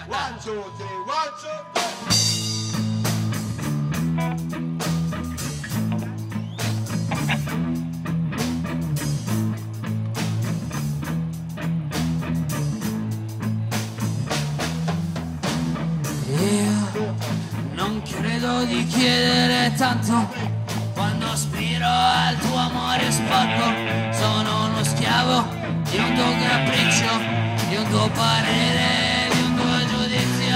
One, two, three, one, two, three. Io non credo di chiedere tanto quando aspiro al tuo amore sporco. Sono uno schiavo di un tuo capriccio, di un tuo parere, di un tuo giudizio.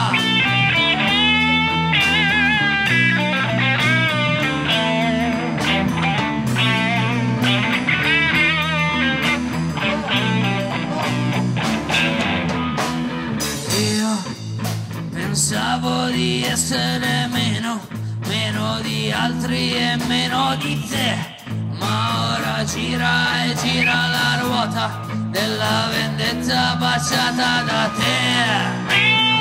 Io pensavo di essere meno di altri e meno di te, ma ora gira e gira la ruota della vendetta baciata da te.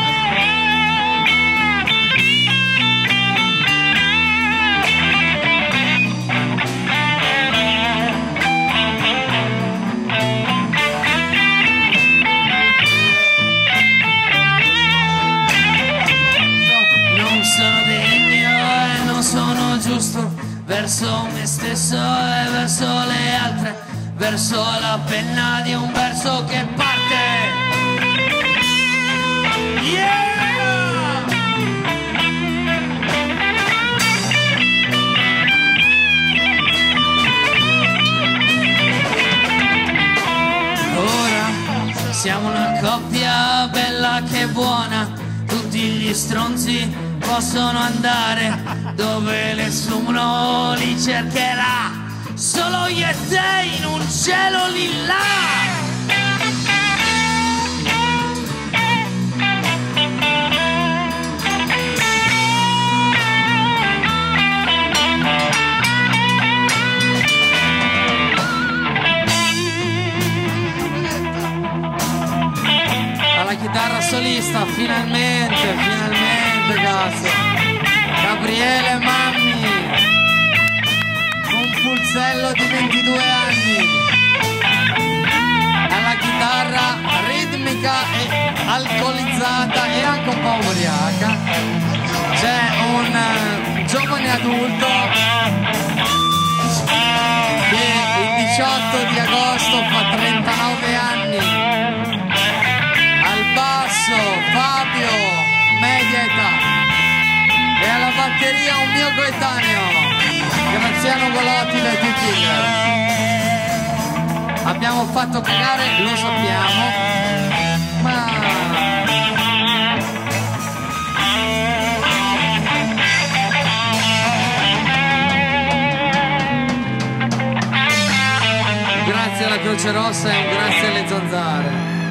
Verso me stesso e verso le altre, verso la penna di un verso che parte. Yeah! Ora siamo una coppia bella che buona, tutti gli stronzi possono andare dove nessuno li cercherà, solo io e te in un cielo lilla. Alla chitarra solista, finalmente, cazzo. Gabriele Mammi, un pulzello di 22 anni, alla chitarra ritmica e alcolizzata e anche un po' ubriaca. C'è un giovane adulto che il 18 di agosto fa 39 anni, al basso Fabio, media età. E alla batteria un mio coetaneo, Graziano Golotti dai T-Killer. Abbiamo fatto cagare, lo sappiamo, ma grazie alla Croce Rossa e un grazie alle zanzare.